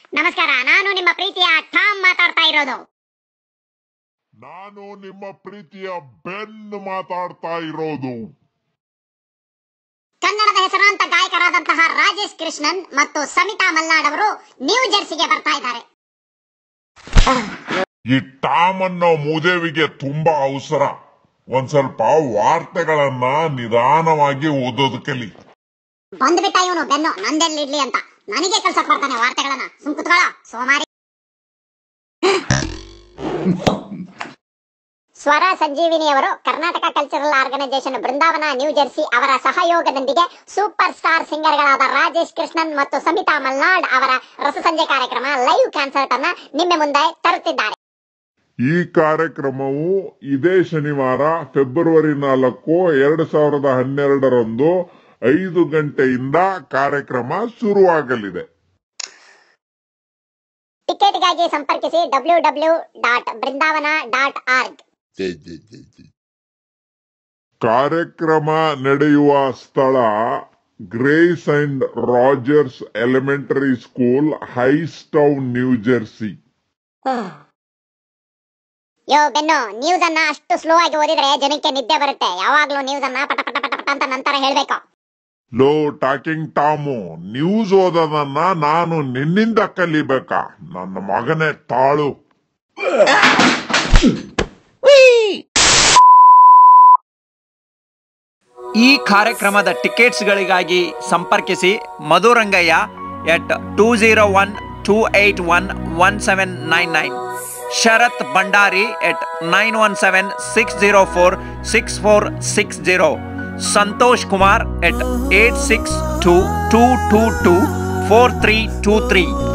ನಮಸ್ಕಾರ, ನಾನು ನಿಮ್ಮ ಪ್ರೀತಿಯ ಟಾಮ್ ಮಾತಾಡ್ತಾ ಇರೋದು. ನಾನು ನಿಮ್ಮ ಪ್ರೀತಿಯ ಬೆನ್ ಮಾತಾಡ್ತಾ ಇರೋದು. ಕನ್ನಡದ ಹೆಸರಾಂತ ಗಾಯಕರಾದಂತಹ ರಾಜೇಶ್ ಕೃಷ್ಣನ್ ಮತ್ತು ಸಮಿತಾ ಮಲ್ನಾಡ್ ಅವರು ನ್ಯೂ ಜೆರ್ಸಿಗೆ ಬರ್ತಾ ಇದ್ದಾರೆ. ಈ ಟಾಮ್ ಅನ್ನೋ ಮೂದೇವಿಗೆ ತುಂಬಾ ಅವಸರ. ಒಂದ್ ಸ್ವಲ್ಪ ವಾರ್ತೆಗಳನ್ನ ನಿಧಾನವಾಗಿ ಓದೋದು ಕಲಿ. ಬಂದ್ಬಿಟ್ಟ ಇವನು ಬೆನ್ನು ನಂದೆಲ್ಲಿಡ್ಲಿ ಅಂತ. ನನಗೆ ಕಲ್ಸಕ್ ಬರ್ತಾನೆ ವಾರ್ತೆಗಳನ್ನ. ಸುಮ್ಕುತ್ಕೊಳ್ಳ ಸೋಮಾರಿ. ಸ್ವರ ಸಂಜೀವಿನಿಯವರು Karnataka cultural organisation Brindavana New Jersey ಅವರ ಸಹಯೋಗದೊಂದಿಗೆ ಸೂಪರ್ ಸ್ಟಾರ್ ಸಿಂಗರ್ಗಳಾದ ರಾಜೇಶ್ ಕೃಷ್ಣನ್ ಮತ್ತು ಸಮಿತಾ ಮಲ್ನಾಡ್ ಅವರ ರಸಸಂಜೆ ಕಾರ್ಯಕ್ರಮ ಲೈವ್ ಕಾನ್ಸರ್ಟ್ ಅನ್ನ ನಿಮ್ಮ ಮುಂದೆ ತರುತ್ತಿದ್ದಾರೆ. ಈ ಕಾರ್ಯಕ್ರಮವು ಇದೇ ಶನಿವಾರ ಫೆಬ್ರವರಿ 4, 2012 5 ಗಂಟೆಯಿಂದ ಕಾರ್ಯಕ್ರಮ ಶುರುವಾಗಲಿದೆ. ಟಿಕೆಟ್ಗಾಗಿ ಸಂಪರ್ಕಿಸಿ www.brindavana.org. ಕಾರ್ಯಕ್ರಮ ನಡೆಯುವ ಸ್ಥಳ Grace and Rogers elementary school, Hightstown, New Jersey. ಯೋ ಬೆನ್ನು, ನ್ಯೂಸ್ ಅನ್ನ ಅಷ್ಟು ಸ್ಲೋ ಆಗಿ ಓದಿದ್ರೆ ಜನಕ್ಕೆ ನಿದ್ದೆ ಬರುತ್ತೆ. ಯಾವಾಗ್ಲೂ ನ್ಯೂಸ್ ಅನ್ನ ಪಟ ಪಟ ಪಟ ಅಂತ ನಂತರ ಹೇಳ್ಬೇಕು. ಲೋ ಟಾಕಿಂಗ್ ಟಾಮು, ನ್ಯೂಸ್ ಓದೋದನ್ನ ನಾನು ನಿನ್ನಿಂದ ಕಲಿಬೇಕಾ? ನನ್ನ ಮಗನೇ ತಾಳು. ಈ ಕಾರ್ಯಕ್ರಮದ ಟಿಕೆಟ್ಸ್ಗಳಿಗಾಗಿ ಸಂಪರ್ಕಿಸಿ ಮಧುರಂಗಯ್ಯ at 201-281-1799, Sharath Bhandari at 917-604-6460, Santosh Kumar at 862-222-4323.